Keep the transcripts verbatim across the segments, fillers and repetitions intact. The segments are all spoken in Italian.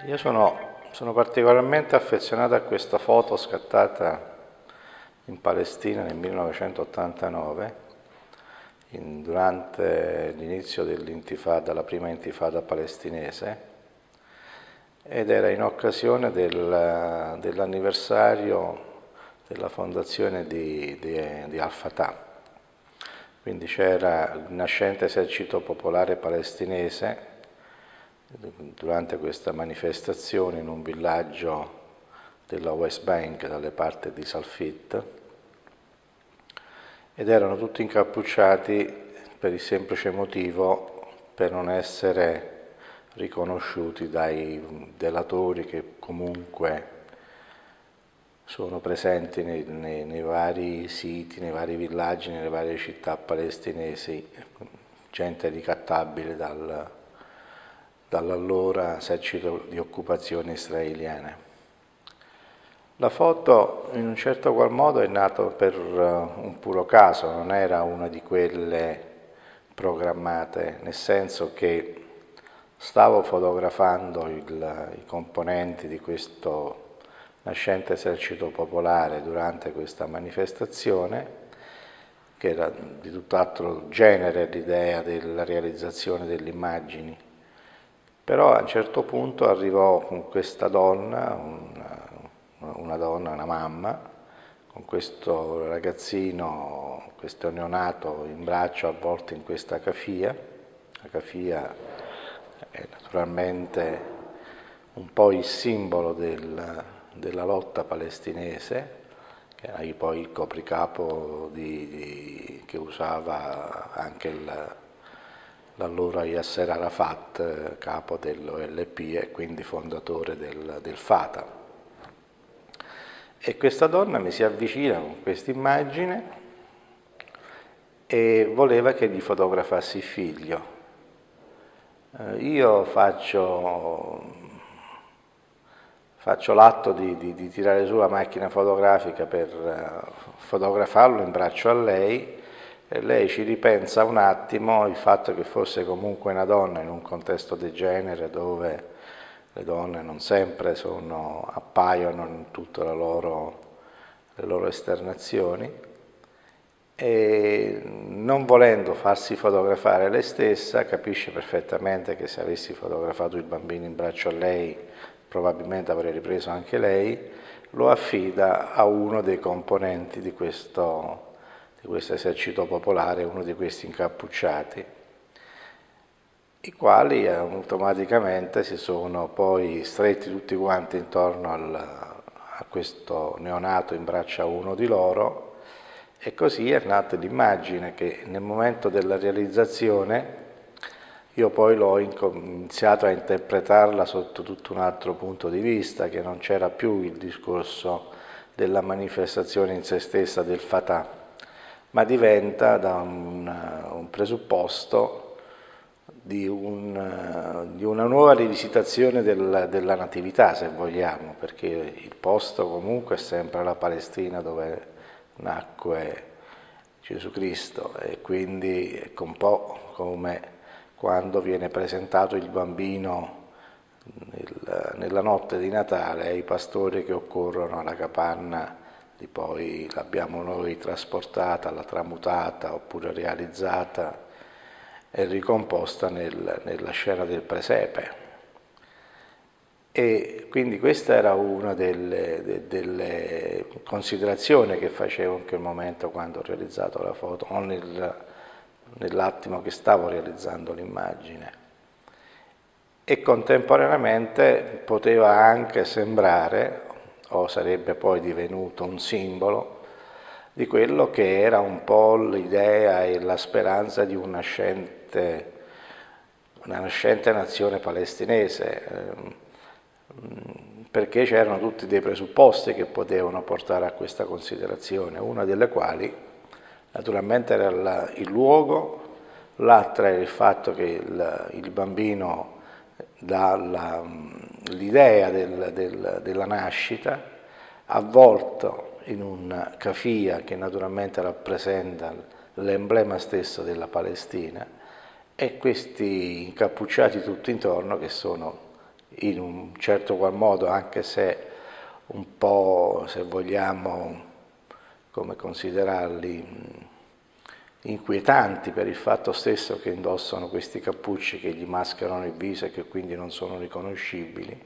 Io sono, sono particolarmente affezionato a questa foto scattata in Palestina nel millenovecentottantanove, in- durante l'inizio dell'intifada, la prima intifada palestinese, ed era in occasione del- dell'anniversario della fondazione di, di, di Al-Fatah. Quindi c'era il nascente esercito popolare palestinese durante questa manifestazione in un villaggio della West Bank, dalle parti di Salfit, ed erano tutti incappucciati per il semplice motivo per non essere riconosciuti dai delatori che comunque sono presenti nei, nei, nei vari siti, nei vari villaggi, nelle varie città palestinesi, gente ricattabile dal, dall'allora esercito di occupazione israeliana. La foto in un certo qual modo è nata per un puro caso, non era una di quelle programmate, nel senso che stavo fotografando il, i componenti di questo nascente esercito popolare durante questa manifestazione, che era di tutt'altro genere l'idea della realizzazione delle immagini. Però a un certo punto arrivò con questa donna, una, una donna, una mamma, con questo ragazzino, questo neonato in braccio avvolto in questa kafia. La kafia è naturalmente un po' il simbolo del, della lotta palestinese, che era poi il copricapo di, di, che usava anche il, l'allora Yasser Arafat, capo dell'O L P e quindi fondatore del, del Fatah. E questa donna mi si avvicina con questa immagine e voleva che gli fotografassi il figlio. Eh, io faccio, faccio l'atto di, di, di tirare su la macchina fotografica per uh, fotografarlo in braccio a lei, e lei ci ripensa un attimo, il fatto che fosse comunque una donna in un contesto del genere dove le donne non sempre sono, appaiono in tutte le loro, le loro esternazioni, e non volendo farsi fotografare lei stessa, capisce perfettamente che se avessi fotografato il bambino in braccio a lei probabilmente avrei ripreso anche lei, lo affida a uno dei componenti di questo, di questo esercito popolare, uno di questi incappucciati, i quali automaticamente si sono poi stretti tutti quanti intorno al, a questo neonato in braccio a uno di loro, e così è nata l'immagine che nel momento della realizzazione io poi l'ho iniziato a interpretarla sotto tutto un altro punto di vista, che non c'era più il discorso della manifestazione in se stessa del Fatah, ma diventa da un, un presupposto di, un, di una nuova rivisitazione del, della natività, se vogliamo, perché il posto comunque è sempre la Palestina dove nacque Gesù Cristo, e quindi è un po' come quando viene presentato il bambino nel, nella notte di Natale ai pastori che occorrono alla capanna, di poi l'abbiamo noi trasportata, la tramutata oppure realizzata e ricomposta nel, nella scena del presepe. E quindi questa era una delle, de, delle considerazioni che facevo in quel momento quando ho realizzato la foto, o nel, nell'attimo che stavo realizzando l'immagine. E contemporaneamente poteva anche sembrare, o sarebbe poi divenuto un simbolo, di quello che era un po' l'idea e la speranza di una nascente, una nascente nazione palestinese, perché c'erano tutti dei presupposti che potevano portare a questa considerazione, una delle quali naturalmente era la, il luogo, l'altra era il fatto che il, il bambino dà l'idea del, del, della nascita, avvolto in un kafia che naturalmente rappresenta l'emblema stesso della Palestina, e questi incappucciati tutti intorno che sono in un certo qual modo, anche se un po', se vogliamo, come considerarli, inquietanti per il fatto stesso che indossano questi cappucci che gli mascherano il viso e che quindi non sono riconoscibili,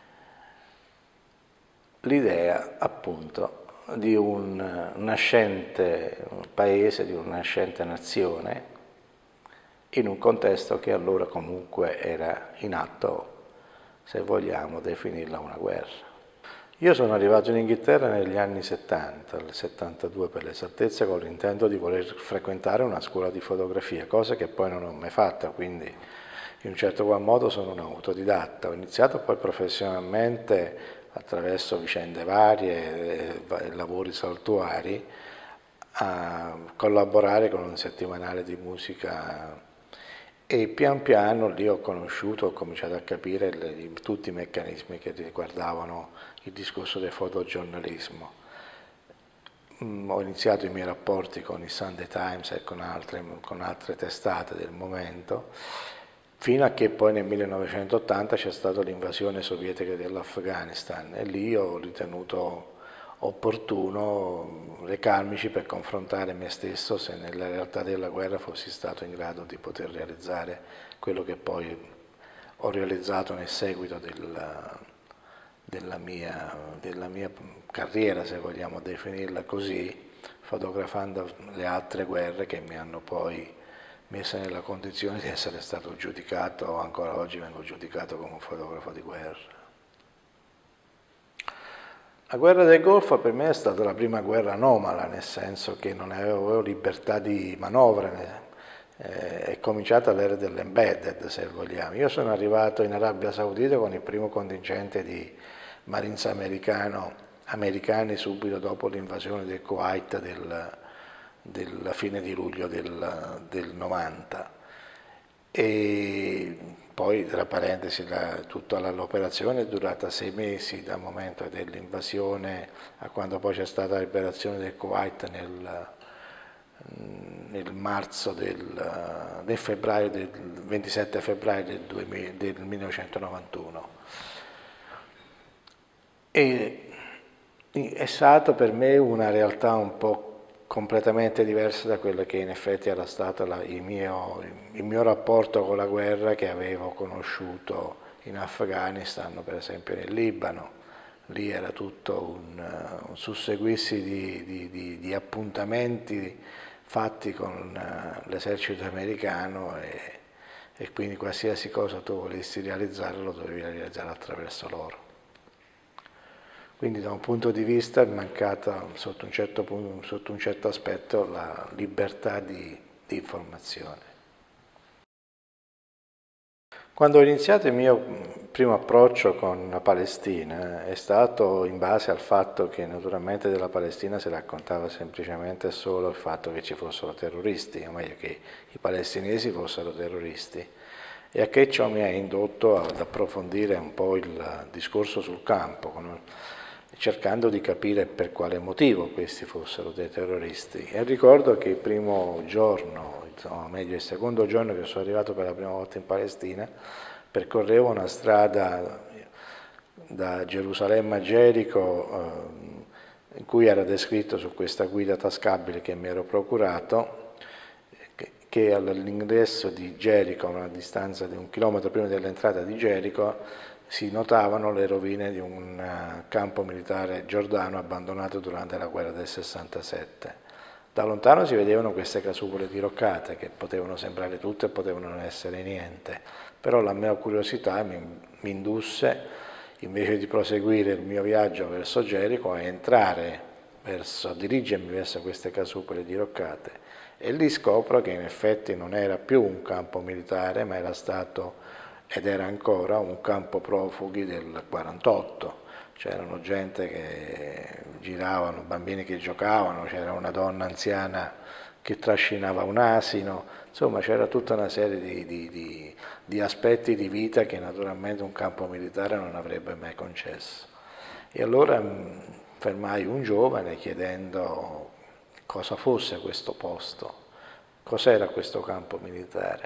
l'idea appunto di un nascente paese, di una nascente nazione, in un contesto che allora comunque era in atto, se vogliamo definirla una guerra. Io sono arrivato in Inghilterra negli anni settanta, nel settantadue per l'esattezza, con l'intento di voler frequentare una scuola di fotografia, cosa che poi non ho mai fatta, quindi in un certo qual modo sono un autodidatta. Ho iniziato poi professionalmente attraverso vicende varie e lavori saltuari a collaborare con un settimanale di musica e pian piano lì ho conosciuto, ho cominciato a capire le, tutti i meccanismi che riguardavano il discorso del fotogiornalismo. Mm, ho iniziato i miei rapporti con il Sunday Times e con altre, con altre testate del momento, fino a che poi nel millenovecentottanta c'è stata l'invasione sovietica dell'Afghanistan e lì ho ritenuto opportuno recarmici per confrontare me stesso se nella realtà della guerra fossi stato in grado di poter realizzare quello che poi ho realizzato nel seguito della, della, mia, della mia carriera, se vogliamo definirla così, fotografando le altre guerre che mi hanno poi messo nella condizione di essere stato giudicato, ancora oggi vengo giudicato come un fotografo di guerra. La guerra del Golfo per me è stata la prima guerra anomala, nel senso che non avevo libertà di manovra, eh, è cominciata l'era dell'embedded, se vogliamo. Io sono arrivato in Arabia Saudita con il primo contingente di Marines americano, americani subito dopo l'invasione del Kuwait del, della fine di luglio del, del novanta. E poi, tra parentesi, la, tutta l'operazione è durata sei mesi dal momento dell'invasione a quando poi c'è stata la liberazione del Kuwait nel, nel marzo del, nel febbraio del ventisette febbraio del, duemila, del millenovecentonovantuno. E è stato per me una realtà un po' completamente diversa da quello che in effetti era stato la, il, mio, il mio rapporto con la guerra che avevo conosciuto in Afghanistan, per esempio nel Libano. Lì era tutto un, un susseguirsi di, di, di, di appuntamenti fatti con l'esercito americano e, e quindi qualsiasi cosa tu volessi realizzare lo dovevi realizzare attraverso loro. Quindi da un punto di vista è mancata sotto un certo, punto, sotto un certo aspetto la libertà di, di informazione. Quando ho iniziato il mio primo approccio con la Palestina è stato in base al fatto che naturalmente della Palestina si raccontava semplicemente solo il fatto che ci fossero terroristi, o meglio che i palestinesi fossero terroristi, e a che ciò mi ha indotto ad approfondire un po' il discorso sul campo, con, cercando di capire per quale motivo questi fossero dei terroristi. E ricordo che il primo giorno, insomma, meglio il secondo giorno che sono arrivato per la prima volta in Palestina, percorrevo una strada da Gerusalemme a Gerico eh, in cui era descritto su questa guida tascabile che mi ero procurato che, che all'ingresso di Gerico, a una distanza di un chilometro prima dell'entrata di Gerico, si notavano le rovine di un campo militare giordano abbandonato durante la guerra del sessantasette. Da lontano si vedevano queste casupole diroccate che potevano sembrare tutte e potevano non essere niente, però la mia curiosità mi, mi indusse, invece di proseguire il mio viaggio verso Gerico, a entrare, verso, a dirigermi verso queste casupole diroccate e lì scopro che in effetti non era più un campo militare, ma era stato ed era ancora un campo profughi del quarantotto, c'erano gente che giravano, bambini che giocavano, c'era una donna anziana che trascinava un asino, insomma c'era tutta una serie di, di, di, di aspetti di vita che naturalmente un campo militare non avrebbe mai concesso. E allora mh, fermai un giovane chiedendo cosa fosse questo posto, cos'era questo campo militare.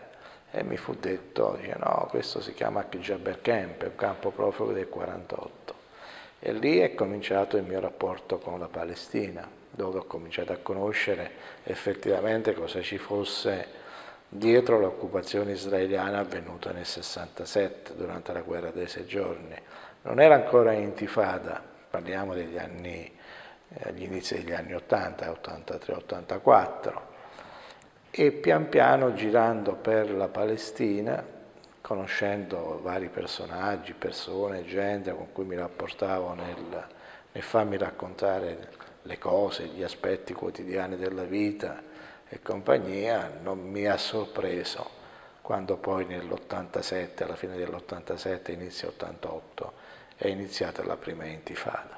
e mi fu detto, dice, no, questo si chiama Jaber Camp, è un campo profughi del quarantotto. E lì è cominciato il mio rapporto con la Palestina, dove ho cominciato a conoscere effettivamente cosa ci fosse dietro l'occupazione israeliana avvenuta nel sessantasette, durante la guerra dei sei giorni. Non era ancora intifada, parliamo degli anni, eh, agli inizi degli anni ottanta, ottantatré ottantaquattro, e pian piano girando per la Palestina, conoscendo vari personaggi, persone, gente con cui mi rapportavo nel, nel farmi raccontare le cose, gli aspetti quotidiani della vita e compagnia, non mi ha sorpreso quando poi nell'ottantasette, alla fine dell'ottantasette, inizio ottantotto, è iniziata la prima intifada.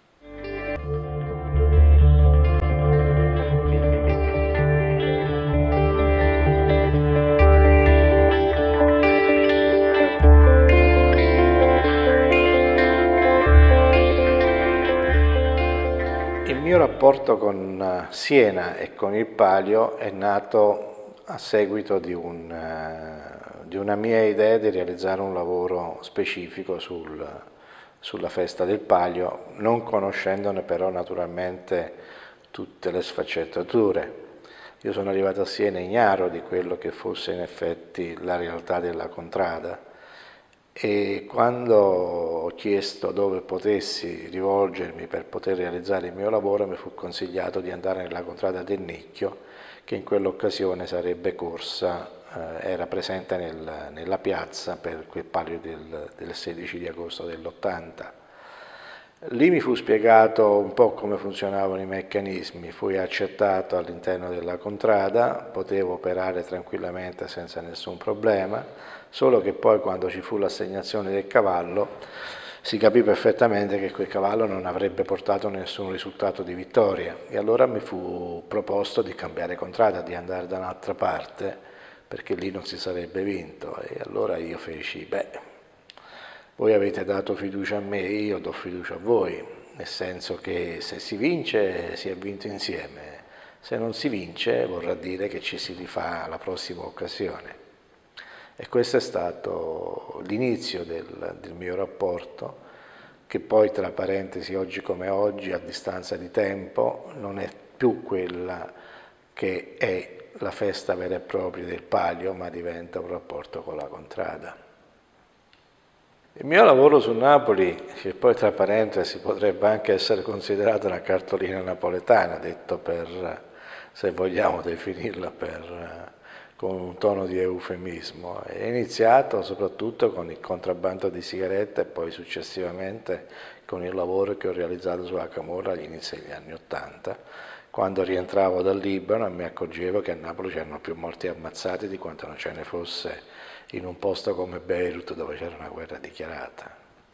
Il mio rapporto con Siena e con il Palio è nato a seguito di, un, di una mia idea di realizzare un lavoro specifico sul, sulla festa del Palio, non conoscendone però naturalmente tutte le sfaccettature. Io sono arrivato a Siena ignaro di quello che fosse in effetti la realtà della contrada, e quando ho chiesto dove potessi rivolgermi per poter realizzare il mio lavoro, mi fu consigliato di andare nella contrada del Nicchio, che in quell'occasione sarebbe corsa, eh, era presente nel, nella piazza per quel Palio del, del sedici di agosto dell'ottanta. Lì mi fu spiegato un po' come funzionavano i meccanismi, fui accettato all'interno della contrada, potevo operare tranquillamente senza nessun problema, solo che poi quando ci fu l'assegnazione del cavallo si capì perfettamente che quel cavallo non avrebbe portato nessun risultato di vittoria, e allora mi fu proposto di cambiare contrada, di andare da un'altra parte, perché lì non si sarebbe vinto. E allora io feci, beh, voi avete dato fiducia a me, io do fiducia a voi, nel senso che se si vince si è vinto insieme, se non si vince vorrà dire che ci si rifà alla prossima occasione. E questo è stato l'inizio del, del mio rapporto, che poi, tra parentesi, oggi come oggi, a distanza di tempo, non è più quella che è la festa vera e propria del Palio, ma diventa un rapporto con la contrada. Il mio lavoro su Napoli, che poi tra parentesi potrebbe anche essere considerato una cartolina napoletana, detto per, se vogliamo definirla per, con un tono di eufemismo, è iniziato soprattutto con il contrabbando di sigarette e poi successivamente con il lavoro che ho realizzato sulla Camorra agli inizi degli anni Ottanta, quando rientravo dal Libano e mi accorgevo che a Napoli c'erano più morti ammazzati di quanto non ce ne fosse in un posto come Beirut, dove c'era una guerra dichiarata.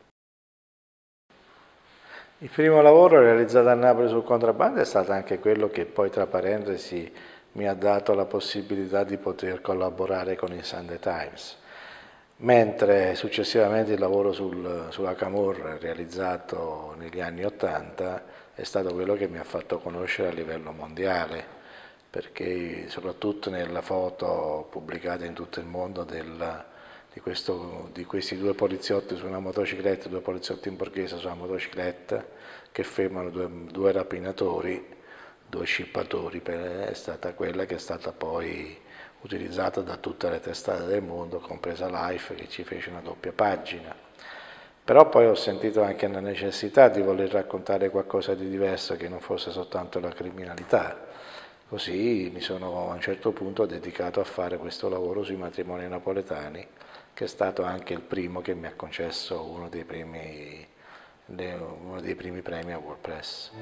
Il primo lavoro realizzato a Napoli sul contrabbando è stato anche quello che poi, tra parentesi, mi ha dato la possibilità di poter collaborare con il Sunday Times, mentre successivamente il lavoro sul, sulla Camorra, realizzato negli anni Ottanta, è stato quello che mi ha fatto conoscere a livello mondiale, perché soprattutto nella foto pubblicata in tutto il mondo del, di, questo, di questi due poliziotti su una motocicletta, due poliziotti in borghese su una motocicletta che fermano due, due rapinatori, due scippatori, è stata quella che è stata poi utilizzata da tutte le testate del mondo, compresa Life, che ci fece una doppia pagina. Però poi ho sentito anche la necessità di voler raccontare qualcosa di diverso, che non fosse soltanto la criminalità. Così mi sono a un certo punto dedicato a fare questo lavoro sui matrimoni napoletani, che è stato anche il primo che mi ha concesso uno dei primi, uno dei primi premi a WordPress.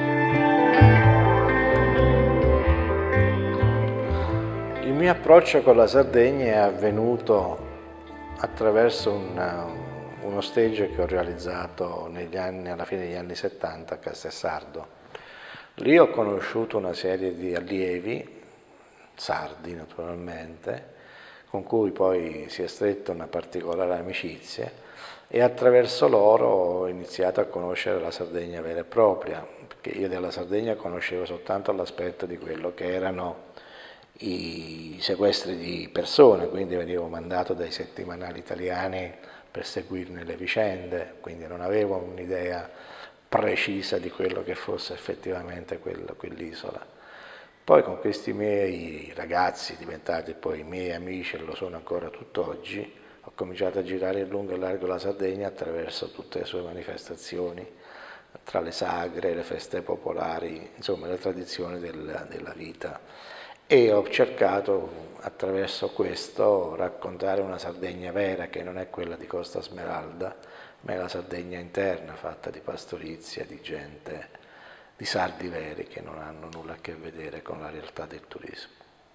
Il mio approccio con la Sardegna è avvenuto attraverso un, uno stage che ho realizzato negli anni, alla fine degli anni settanta a Castelsardo. Lì ho conosciuto una serie di allievi, sardi naturalmente, con cui poi si è stretta una particolare amicizia, e attraverso loro ho iniziato a conoscere la Sardegna vera e propria, perché io della Sardegna conoscevo soltanto l'aspetto di quello che erano i sequestri di persone, quindi venivo mandato dai settimanali italiani per seguirne le vicende, quindi non avevo un'idea precisa di quello che fosse effettivamente quel, quell'isola. Poi con questi miei ragazzi, diventati poi i miei amici, e lo sono ancora tutt'oggi, ho cominciato a girare in lungo e largo la Sardegna attraverso tutte le sue manifestazioni, tra le sagre, le feste popolari, insomma le tradizioni del, della vita. E ho cercato attraverso questo raccontare una Sardegna vera, che non è quella di Costa Smeralda, ma è la Sardegna interna, fatta di pastorizia, di gente, di sardi veri che non hanno nulla a che vedere con la realtà del turismo.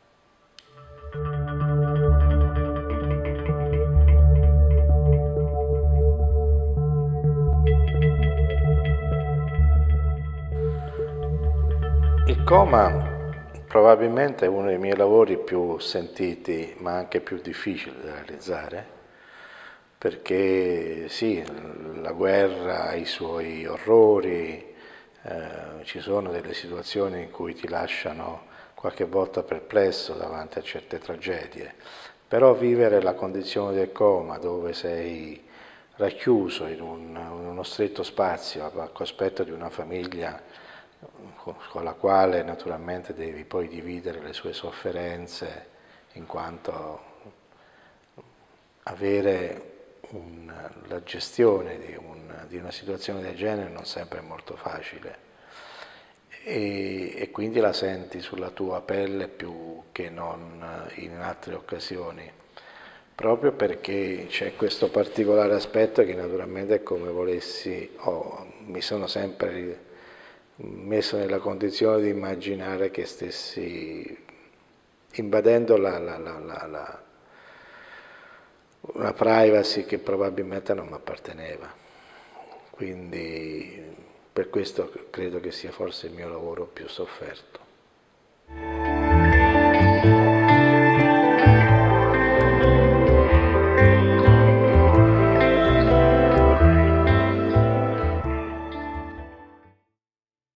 Il coma probabilmente è uno dei miei lavori più sentiti, ma anche più difficili da realizzare, perché sì, la guerra ha i suoi orrori, eh, ci sono delle situazioni in cui ti lasciano qualche volta perplesso davanti a certe tragedie, però vivere la condizione del coma, dove sei racchiuso in, un, in uno stretto spazio a cospetto di una famiglia con la quale naturalmente devi poi dividere le sue sofferenze, in quanto avere un, la gestione di, un, di una situazione del genere non sempre è molto facile e, e quindi la senti sulla tua pelle più che non in altre occasioni, proprio perché c'è questo particolare aspetto che naturalmente è come volessi, oh, mi sono sempre messo nella condizione di immaginare che stessi invadendo la, la, la, la, la, una privacy che probabilmente non mi apparteneva. Quindi per questo credo che sia forse il mio lavoro più sofferto.